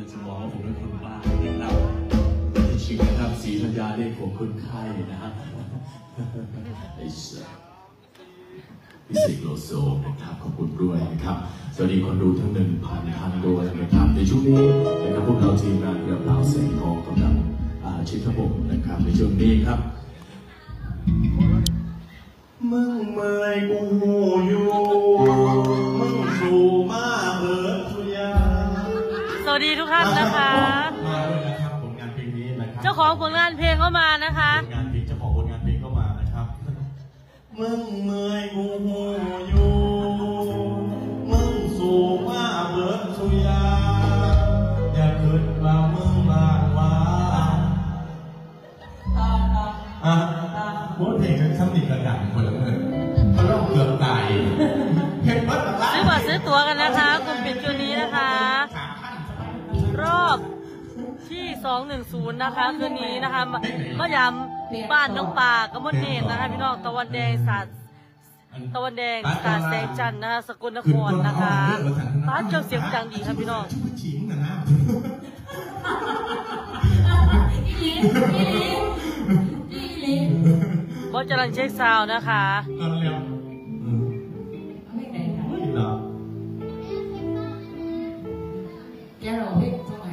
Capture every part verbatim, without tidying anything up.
แต่จะบอกว่าผมเป็นคนบ้าเรื่องเราจริงๆนะครับศรีธัญญาเรียกผมคนไข้นะฮะไอ้สัสพิเศษโลโซนะครับขอบคุณด้วยนะครับสวัสดีคนดูทั้งหนึ่งพันท่านด้วยนะครับในช่วงนี้นะครับพวกเราทีมงานเรือเปล่าแสงทองกำลังชิดขบวนนะครับในช่วงนี้ครับมึงเมื่อยกูอยู่มึงสู่มาเบิดทุยาสวัสดีทุกท่านนะคะมาด้วยนะครับผลงานเพลงนี้นะครับเจ้าของผลงานเพลงเข้ามานะคะผลงานเพลงเจ้าของผลงานเพลงเข้ามานะครับมึงเมื่อยกูอยู่มึงสู่มาเบิดทุยาอย่าคิดว่ามึงมาว่าอ่ะพูดเพลงกันซ้ำอีกระดับคนละเงินเขาต้องเกือบตายเห็นวัดอะไรซื้อบัตรซื้อตั๋วกันนะคะกลุ่มปิดคืนนี้นะคะรอบที่สองหนึ่งศูนย์นะคะคืนนี้นะคะมะยำบ้านน้องป่ากระมวลเนตรนะคะพี่น้องตะวันแดงสาดตะวันแดงสาดแสงจันทร์นะคะสกลนครนะคะบ้านเจ้าเสียงดังดีครับพี่น้องบอสจรัญเช็คซาวนะคะแกเราเพลงส่งไง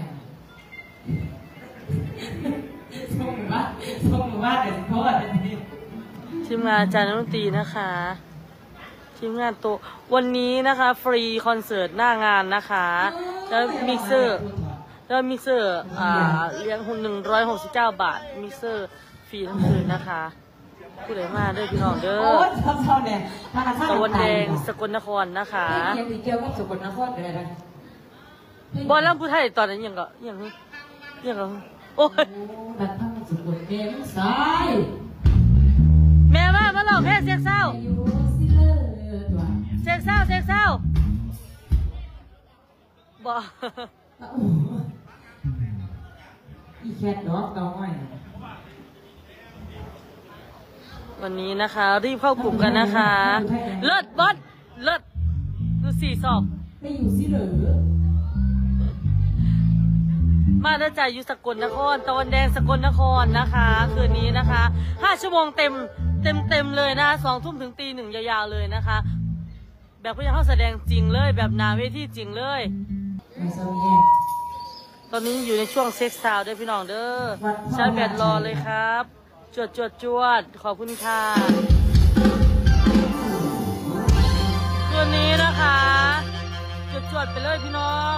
ส่งหรือว่าส่งหรือว่าเดี๋ยวโทษเดี๋ยวนี้ทีมงานอาจารย์ดนตรีนะคะทีมงานโตวันนี้นะคะฟรีคอนเสิร์ตหน้างานนะคะแล้วมิกเซอร์แล้วมิกเซอร์อ่าเลี้ยงหุ่นหนึ่งร้อยหกสิบเก้าบาทมิกเซอร์ฟรีทั้งคืนนะคะผู้ใดมาด้วยพี่น้องเด้อตะวันแดงสกลนครนะคะเกี่ยวกับสกลนครอะไรบอลล่ำผู้ไทยตอนนั้นยังก็ยังยังก็โอ้ยบัดพังสกลเมมสายแม่มามาหลอกแค่เสียงเศร้าเสียงเศร้าเสียงเศร้าบออีแคทดอกเก่าหน่อยวันนี้นะคะรีบเข้ากลุ่มกันนะคะเลิศบอสเลิศดูสี่สอบไม่อยู่สิเหลือมาได้ใจอยู่สกลนครตะวันแดงสกลนครนะคะคืนนี้นะคะห้าชั่วโมงเต็มเต็มเต็มเลยนะคะสองทุ่มถึงตีหนึ่งยาวๆเลยนะคะแบบพวกเขาแสดงจริงเลยแบบนาเวทีจริงเลยตอนนี้อยู่ในช่วงเซ็กซ์ซาวด์ด้วยพี่น้องเด้อใช้แบตรอเลยครับจวดจวดจวดขอบคุณค่ะคืนนี้นะคะจวดจวดไปเลยพี่น้อง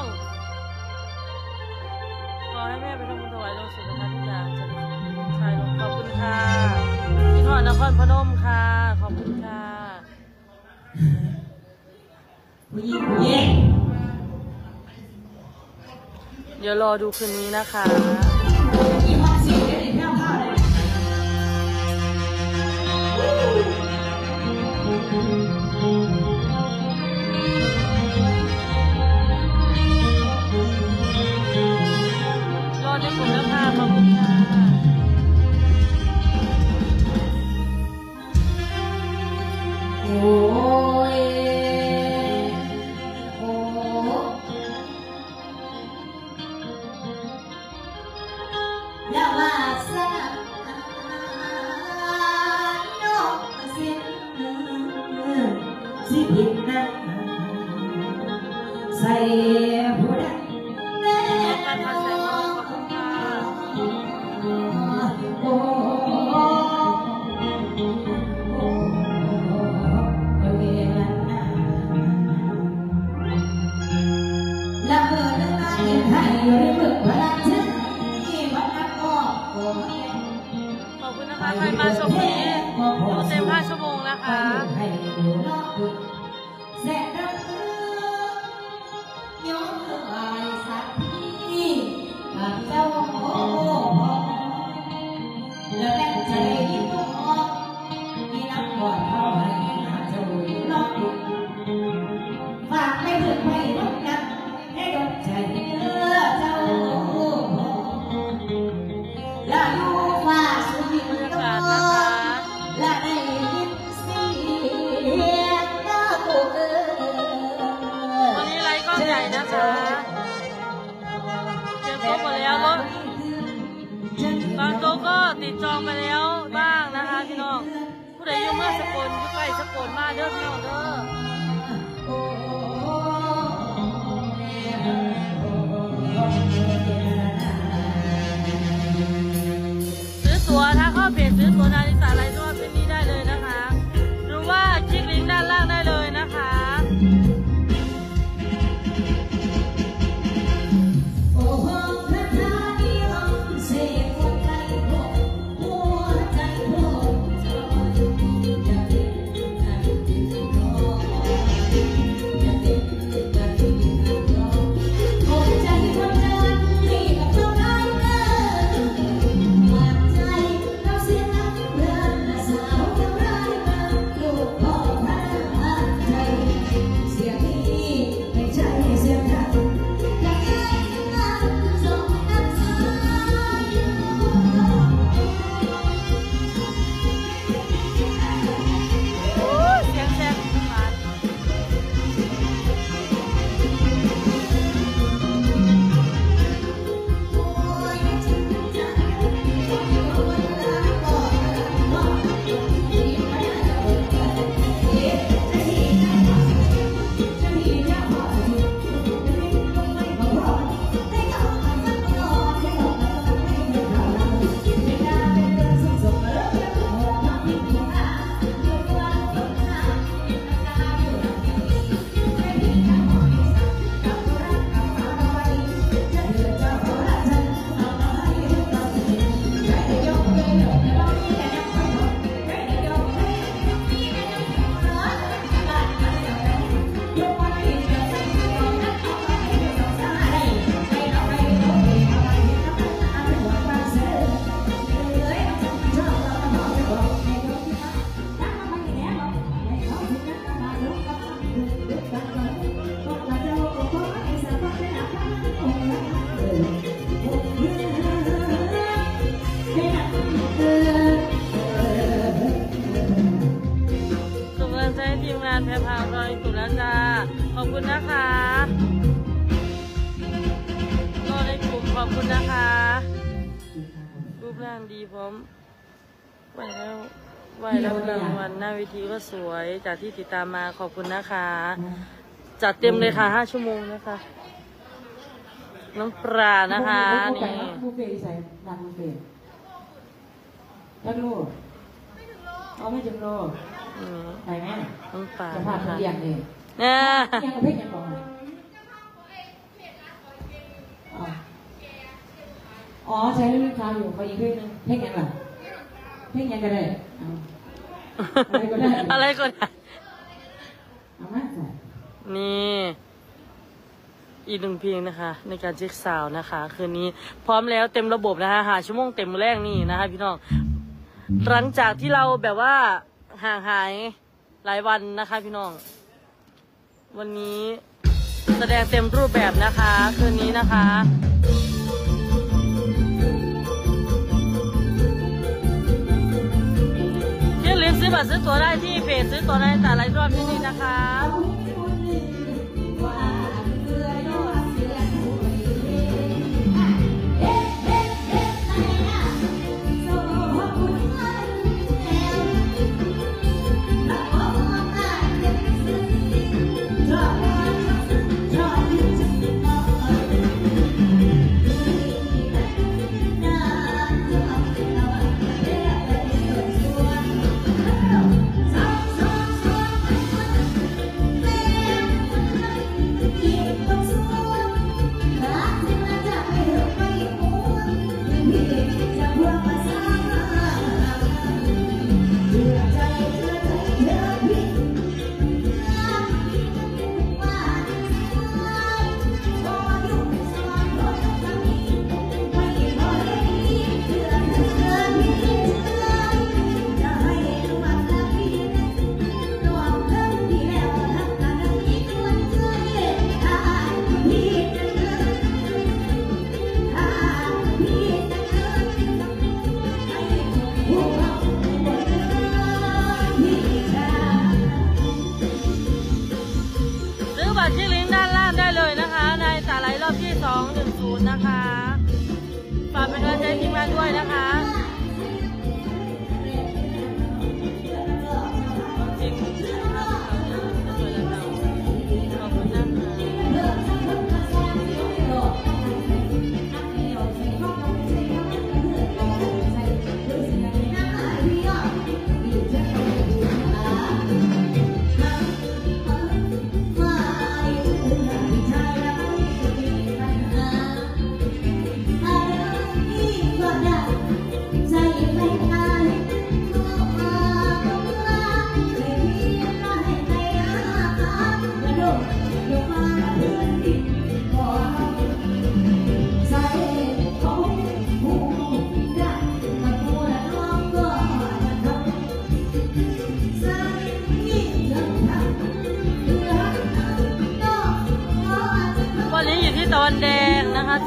ขอให้แม่ไปทำบุญถวายลงสุขภาพทุกอย่างจะชายลงขอบคุณค่ะพี่ทอดนครพนมค่ะขอบคุณค่ะผู้หญิงผู้หญิงเดี๋ยวรอดูคืนนี้นะคะรอในกลุ่มนะคะขอบคุณค่ะโอ้ยโอ้ยามาซาโนสิสิบินนะใส่ผู้ใดแม่โอ้ขอบคุณนะคะใครมาชมนี้ดูเต็มห้าชั่วโมงนะคะฝากไม่ถึงไม่ลดนักให้ดดใจเนื้อเจ้าและอยู่ฝ่าสุดยิ่งโตและได้ยินเสียงดาติดจองไปแล้วบ้างนะคะพี่น้องผู้ใดอยู่เมืองสกลอยู่ใกล้สกลมาเด้อพี่น้องเด้อซื้อตั๋วถ้าเข้าเพจซื้อตั๋วนาฬิกาอะไรก็เป็นนี้ได้เลยนะคะหรือว่าคลิกลิงก์ด้านล่างได้เลยนะคะแพรพาวรอยสุดแล้วจ้าขอบคุณนะคะก็ได้กลุ่มขอบคุณนะคะรูปร่างดีพร้อมไหวแล้วไหวแล้วรางวัลหน้าเวทีก็สวยจากที่ติดตามมาขอบคุณนะคะจัดเต็มเลยค่ะห้าชั่วโมงนะคะน้ำปลานะคะนี่บุฟเฟ่ใส่ดังบุฟเฟ่ทักโลเอาไม่ถึงโลไปไหมน้ำปลาจะพาไปเลี้ยงเองเนี่ยยังกับเพ่งยังบอกอ๋อใช้เรื่องคราวอยู่เขาอีกเพ่งนึงเพ่งยังล่ะเพ่งยังก็ได้อะไรก็ได้อะไรก็ได้เอามาใส่นี่อีกหนึ่งเพลงนะคะในการเช็คซาวน์นะคะคืนนี้พร้อมแล้วเต็มระบบนะคะหาชั่วโมงเต็มแรกนี่นะคะพี่น้องหลังจากที่เราแบบว่าห่างหายหลายวันนะคะพี่น้องวันนี้แสดงเต็มรูปแบบนะคะคืนนี้นะคะอย่าลืมซื้อบัตรซื้อตั๋วได้ที่เพจซื้อตั๋วได้แต่ละรอบที่นี่นะคะฝากเป็นกำลังใจทีมงานด้วยนะคะ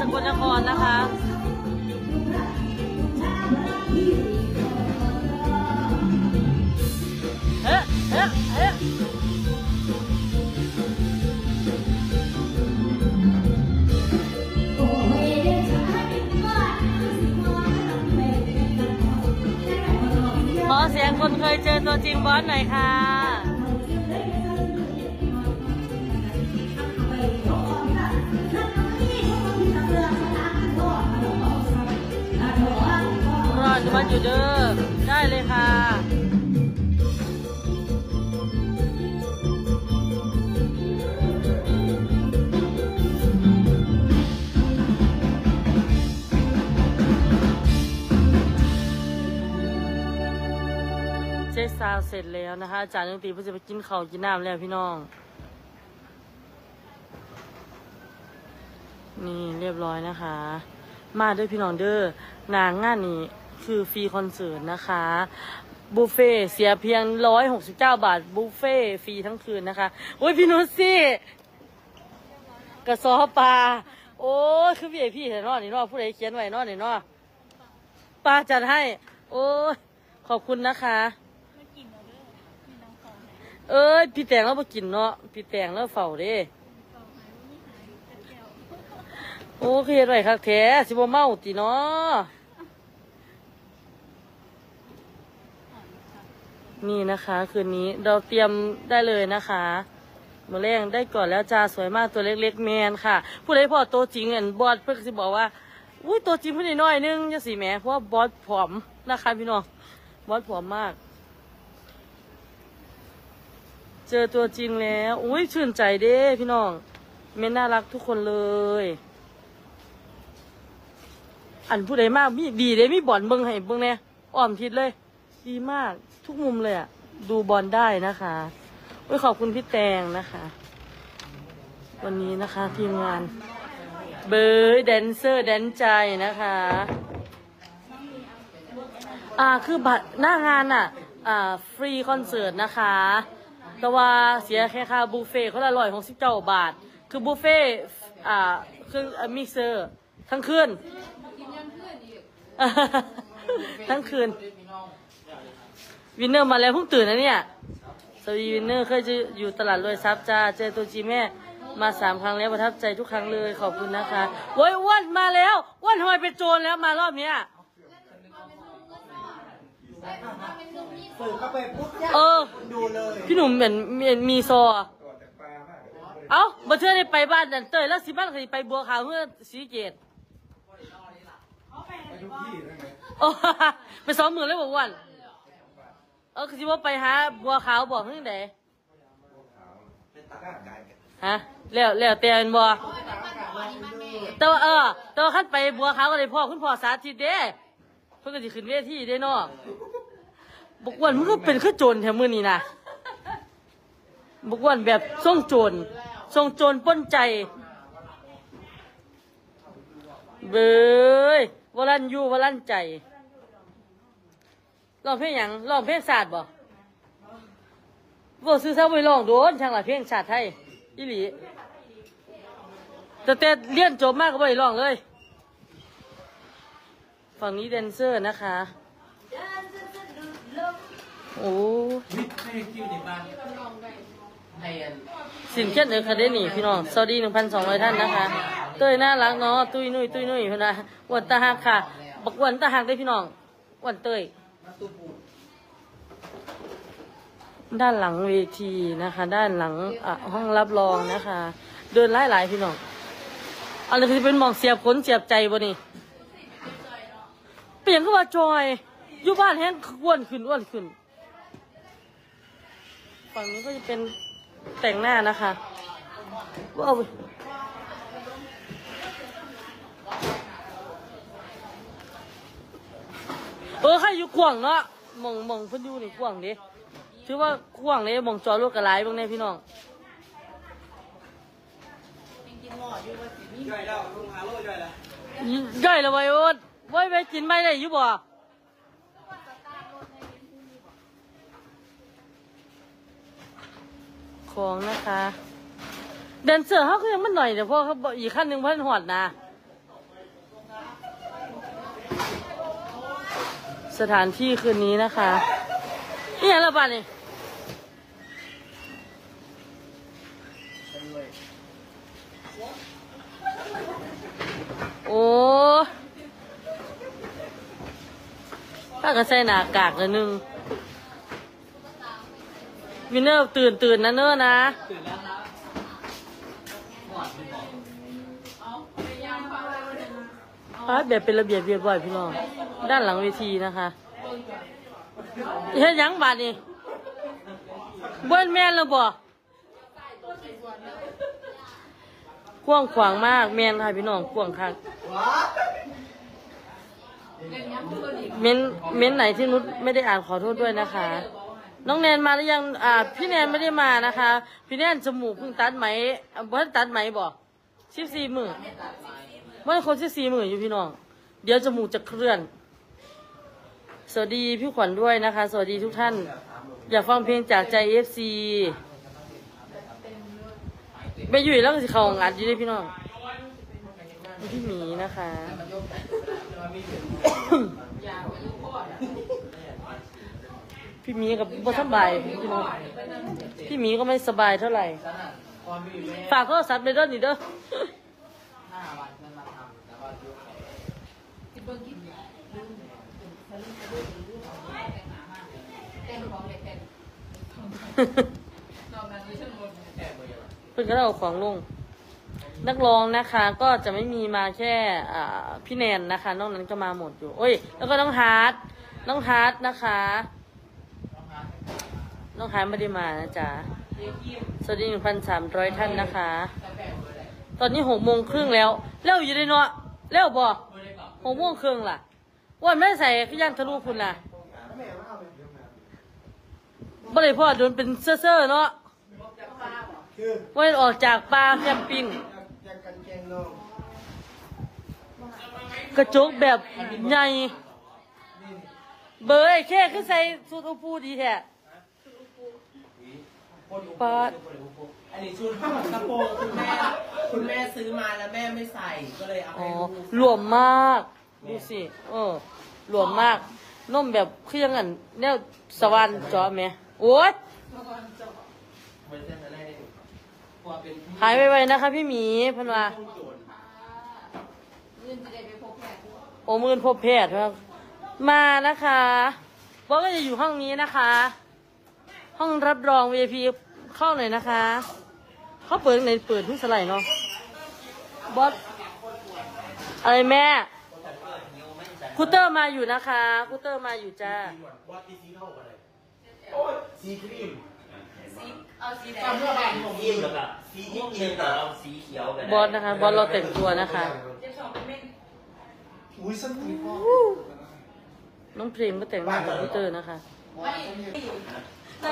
กลนครนะคะเอ๊ะเอ๊ะเอ๊ะขอเสียงคนเคยเจอตัวจริงบอสหน่อยค่ะรอจะมาอยู่เด้อได้เลยค่ะเช็คซาวเสร็จแล้วนะคะอาจารย์ดนตรีเพื่อจะไปกินข้าวกินน้ำแล้วพี่น้องนี่เรียบร้อยนะคะมาด้วยพี่น้องเด้องานงานนี้คือฟรีคอนเสิร์ตนะคะบุฟเฟ่เสียเพียงร้อยหกสิบเก้าบาทบุฟเฟ่ฟรีทั้งคืนนะคะโอ้ยพี่นุชซี่กระซอปลาโอ้ยคือพี่ไอพี่เห็นนอนี่นอผู้ใดเขียนไว้นอนี่นอปลาจัดให้โอ้ยขอบคุณนะคะเอ้ยพี่แตงแล้วมากินเนาะพี่แตงแล้วเฝ้าเด้โอ้คือเห็นไรคักแท้สิบ่เมาตีเนาะนี่นะคะคืนนี้เราเตรียมได้เลยนะคะมื้อแรงได้ก่อนแล้วจ้าสวยมากตัวเล็กๆแมนค่ะผู้ใดพอตัวจริงเห็นบอสเพิ่งสิบอกว่าอุ้ยตัวจริงเพิ่นน้อยนึงจังสิแหมเพราะว่าบอสผอมนะคะพี่น้องบอสผอมมากเจอตัวจริงแล้วอุ้ยชื่นใจเด้พี่น้องเมนน่ารักทุกคนเลยอันผู้ใดมากมีดีเด้มีบอลเบิ้งให้เบิ้งเนี่ยอ้อมทิศเลยดีมากทุกมุมเลยอ่ะดูบอลได้นะคะอุ้ยขอบคุณพี่แตงนะคะวันนี้นะคะทีมงานเบย์แดนเซอร์แดนใจนะคะอ่าคือบัตรหน้างานอ่ะอ่าฟรีคอนเสิร์ตนะคะแต่ว่าเสียแค่ค่าบุฟเฟ่เขาละร้อยหกสิบเก้าบาทคือบุฟเฟ่อ่าเครื่องมิกเซอร์ทั้งคืนทั้งคืนวินเนอร์มาแล้วเพิ่งตื่นนะเนี่ยสวีวินเนอร์เคยจะอยู่ตลาดรวยทรัพย์จ้าเจอตัวจีแม่มาสามครั้งแล้วประทับใจทุกครั้งเลยขอบคุณนะคะโว้ยอ้วนมาแล้วอ้วนทำไมเป็นโจรแล้วมารอบเนี้ยเออพี่หนุ่มเหมือนมีมีซอเอ้าบัเทื่อได้ไปบ้านดันเตยแล้วสิบ้านเคยไปบัวขาวเพื่อสีเกตโอ้ไปสองหมื่นเลยบอกวันเออคือที่ว่าไปหาบัวขาวบอกเรื่องไหนฮะแล้วแล้วแต่เป็นบัวแต่ว่าเออแต่ว่าขั้นไปบัวขาวก็เลยพ่อคุณพ่อสาธิตเด้เพื่อจะขึ้นเวทีได้เนาะบุกวันมันก็เป็นขึ้นโจรแถวมือนี่นะบุกวันแบบส่งโจรส่งโจรป้นใจเบ้ยวลันยูวลันใจร้องเพลงหยังร้องเพลงศาสตร์บ่บ่ซื้อเท่าไปร้องโดนช่างหลายเพลงศาสตร์ไทยอีหลีแต่แต่เรียนจบมากก็ไม่ร้องเลยฝั่งนี้แดนเซอร์นะคะโอ้สินเกียรติเออคาเดนี่พี่น้องสวัสดีหนึ่งพันสองร้อยท่านนะคะเต้ยน่ารักเนาะตุ้ยนุ้ยตุ้ยนุ้ยพี่น้องวันตาหักค่ะบักวันตาหักได้พี่น้องวันเต้ยด้านหลังเวทีนะคะด้านหลังอ่ะห้องรับรองนะคะเดินไล่หลายพี่น้องอันนี้คือเป็นมองเสียบขนเสียบใจบ่นี่เปลี่ยนเข้ามาจอยอยู่บ้านแห้งอ้วนขึ้นอ้วนขึ้นฝั่งนี้ก็จะเป็นแต่งหน้านะคะว้าวเออใครอยู่กว่างเนาะมองมองเพิ่นอยู่นี่กว่างดิถือว่ากว่างเลยมองจอรถกระไรบ้างเนี่ยพี่น้องย่อยแล้วลุงหาโลย่อยแล้วย่อยแล้วไว้โอ๊ตไว้ไปกินไม่ได้อยู่บ่ของนะคะแดนเซอร์เขาก็ยังมันหน่อยเดี๋ยวพ่อเขาอีกขั้นหนึ่งเพิ่นหอดนะสถานที่คืนนี้นะคะนี่อะไรบ้างนี่โอ้ถ้าก็ใส่หน้ากากเลยนึงวินเนอร์ตื่นตื่นนะเนอร์นะตื่นแล้วครับพาแบบเป็นระเบียบเรียบร้อยพี่น้องด้านหลังเวทีนะคะเฮ็ดยังบาดนี่เบิ้ลแม่นแล้วบ่กว้างขวางมากแม่นค่ะพี่น้องกว้างคักเม้นเม้นไหนที่นุชไม่ได้อ่านขอโทษด้วยนะคะน้องแนนมาหรือยังอ่าพี่แนนไม่ได้มานะคะพี่แนนจมูกเพิ่งตัดไหมเบิ้ลตัดไหมบ่สิบสี่หมื่นเบิ้ลคนสิบสี่หมื่นอยู่พี่น้องเดี๋ยวจมูกจะเคลื่อนสวัสดีพี่ขวัญด้วยนะคะสวัสดีทุกท่านอยากฟังเพลงจากใจ เอฟ ซีไปอยู่แล้วก็สิเขางัดอยู่ด้วยพี่น้องพี่หมีนะคะพี่หมีกับบ่สบายพี่น้องพี่หมีก็ไม่สบายเท่าไหร่ฝากโทรศัพท์ไปเด้อนี่เด้อเพิ่นก็เอาของลงนักร้องนะคะก็จะไม่มีมาแค่อ่าพี่แนนนะคะนอกนั้นก็มาหมดอยู่โอ้ยแล้วก็น้องฮาร์ดน้องฮาร์ดนะคะน้องฮาร์ดไม่ได้มานะจ๊ะสวัสดีหนึ่งพันสามร้อยท่านนะคะตอนนี้หกโมงครึ่งแล้วเร็วอยู่เลยเนาะเร็วบ่หกโมงครึ่งล่ะวันไม่ใส่ก็ย่างทะลุคุณล่ะบ่ได้พ่อโดนเป็นเซ่อๆเนาะวันออกจากปลาแคมปิ้งกระจกแบบใหญ่เบอร์ไอ้แค่คือใส่สูทอุปูดีแท้ปาดอันนี้ชุดกระโปรงคุณแม่คุณแม่ซื้อมาแล้วแม่ไม่ใส่ก็เลยเอาอ๋ให้อลูกหลวมมากดูสิเออหลวมมากนุ่มแบบคือยังไงเนี่ยสวรรค์จอแม่โอ๊ยหายไปๆนะคะพี่หมีพันว่าโอ้มื่นพบแพทย์ครับมานะคะบอกก็จะอยู่ห้องนี้นะคะ ห้องรับรอง วี ไอ พี เข้าหน่อยนะคะเขาเปิดไหนเปิดที่สไลด์เนาะบอสอะไรแม่คูเตอร์มาอยู่นะคะคูเตอร์มาอยู่จ้าสีครีมเอาสีแดตาง มเมื่อไหร่ผมสีแล้วก็สีม่วงเลยแต่เอาสีเขียวกันบอสนะคะบอสเราแต่งตัวนะคะอุ้ยสนุกน้องเพลงก็แต่งหน้ากับคูเตอร์นะคะไม่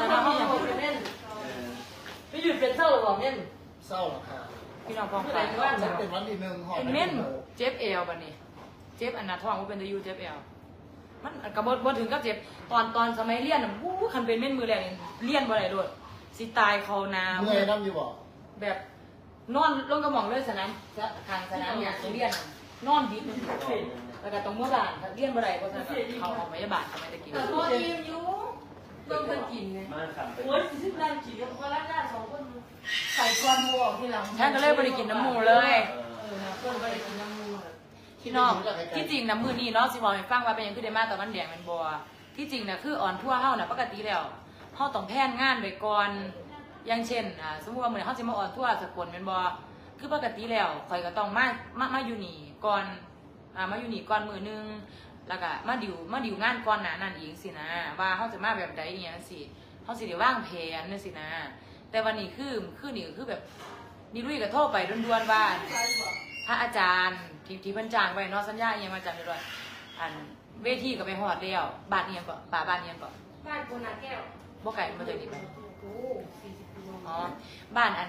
หยุดเป็นเศร้าหรอเม่นเศร้าหรอค่ะพี่น้องพ้องไม่ไปได้ว่าฉันเป็นวันที่หนึ่งหอไอ้เม่นเจ็บเอวบัดนี้ เจ็บอันนาท้องว่าเป็นตะยูเจ็บเอวมันกระบดบดถึงก็เจ็บตอนตอนสมัยเรียนน่ะวู้คันเป็นเม่นมือแรกนี่เรียนบ่ได้โดดสิตายเขานาเมื่อยน้ำอยู่บ่แบบนอนลงกระหม่อมเลยสนามทางสนามอยากเรียนน่ะนอนดิบแล้วก็ตรงเมื่อบ้านเรียนบ่ได้เพราะฉะนั้นเขาออกพยาบาลทำไมตะกี้แต่ตัวอิ่มอยู่เบิ่งเพิ่นกินไงมาขับไปโอ้ยสิบล้านกี่กับคนละด้านสองคนใส่ก้อนหมูออกที่หลังฉันก็เลยบ่ได้กินน้ำมูเลยเออเพิ่นบ่ได้กินน้ำมูเลยพี่น้องที่จริงนะมือนี้เนาะสิบอกให้ฟังว่าเป็นหยังคือได้มาแต่มันแดงมันบัวที่จริงนะคืออ่อนทั่วเฮาน่ะปกติแล้วเฮาต้องแพนงานไปก่อนอย่างเช่นอ่าสมมุติว่ามื้อนี้เฮาสิมาอ่อนทั่วสกลแม่นบ่คือปกติแล้วข่อยก็ต้องมามามาอยู่นี่ก่อนอ่ามาอยู่นี่ก่อนมื้อนึงแล้วก็มาดิวมาดิวงานก่อนหน้านั้นอีกสินะว่าเฮาจะมาแบบใดอีหยังสิเฮาสิได้วางแผนจังซี่นะแต่วันนี้คือคือนี่ก็คือแบบนี่ลุยก็โทรไปด่วนๆว่าพระอาจารย์ที่ที่เพิ่นจ้างไว้เนาะสัญญาอีหยังมาจำได้ด้วยอันเวทีก็ไปฮอดแล้วบ้านอีหยังก็ป่าบ้านอีหยังก็บ้านโกนาแก้วบ่ไกลมาจากนี่ไปโอ้สี่สิบกิโลอ๋อบ้านอัน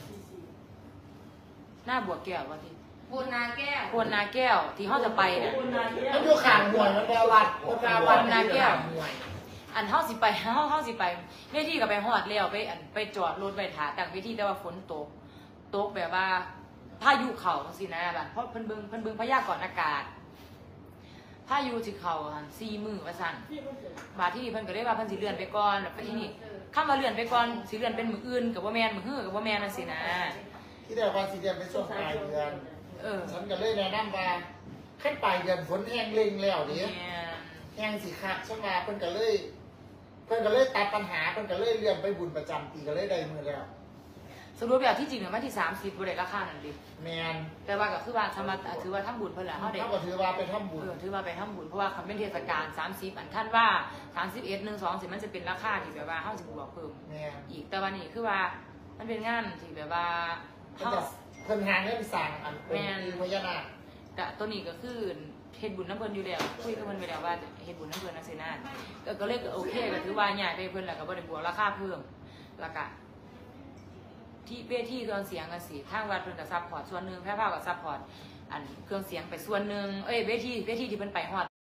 หน้าบัวแก้วว่าที่โกนาแก้วโคนนาแก้วที่เฮาจะไปน่ะมันอยู่ข้างห่วยมันแปลวัดแปลวัดนาแก้ว อันเฮาสิไปเฮาเฮาสิไปเวทีก็ไปฮอดแล้วไปอันไปจอดรถไว้ท่าตั้งเวทีแต่ว่าฝนตกตกแบบว่าพายุเข้าจังซี่นะบัดเพราะเพิ่นเบิ่งเพิ่นเบิ่งพยากรณ์อากาศ พพายุสิเขาหันสี่มือว่าสั่นบาดที่นี่เพิ่นก็เลยว่าเพิ่นสิเลื่อนไปก่อนแล้วไปที่นี่คำว่าเลื่อนไปก่อนสิเลื่อนเป็นมื้ออื่นก็บ่แม่นมื้อฮื้อก็บ่แม่นนั่นสินะที่เดียวกันสีเดือนเป็นช่วงปลายเดือนเออฉันก็เลยแนะนำว่าขั้นปลายเดือนฝนแห้งเล็งแล้วดิแม่นแห้งสิคักฉันมาเพิ่นก็เลย เพิ่นก็เลยตัดปัญหาเพิ่นก็เลยเลื่อนไปบุญประจำปีก็เลยได้มือแล้วสรุปแล้วที่จริงเนี่ยวันที่สามสิบบ่ได้ราคานั่นดิแมนแต่ว่าก็คือว่าทำมาถือว่าทำบุญเพิ่นแหละเฮาได้ถ้าก็ถือว่าไปทำบุญเออถือว่าไปทำบุญเพราะว่าคันเป็นเทศกาลสามสิบอันท่านว่าสามสิบเอ็ด หนึ่ง สองสิมันจะเป็นราคาที่แบบว่าเฮาสิบวกเพิ่มแมนอีกแต่วันนี้คือว่ามันเป็นงานที่แบบว่าเพิ่นเฮาจะเพิ่นหาเงินสั่งอันเป็นแม่นพญานาคกะตัวนี้ก็คือเฮ็ดบุญน้ำเพิ่นอยู่แล้วคุยกับเพิ่นไปแล้วว่าเฮ็ดบุญน้ำเพิ่นจังซี่นะก็ก็เลยก็โอเคก็ถือว่าย้ายไปเพิ่นแล้วก็บ่ได้บวกราคาเพิ่มแล้วก็ที่เวทีเครื่องเสียงกันสิทางวัดเพิ่นก็ซัพพอร์ตส่วนหนึงแพร่ภาพก็ซัพพอร์ตอันเครื่องเสียงไปส่วนหนึงเอ้ยเวทีเวทีที่เพิ่นไปฮอด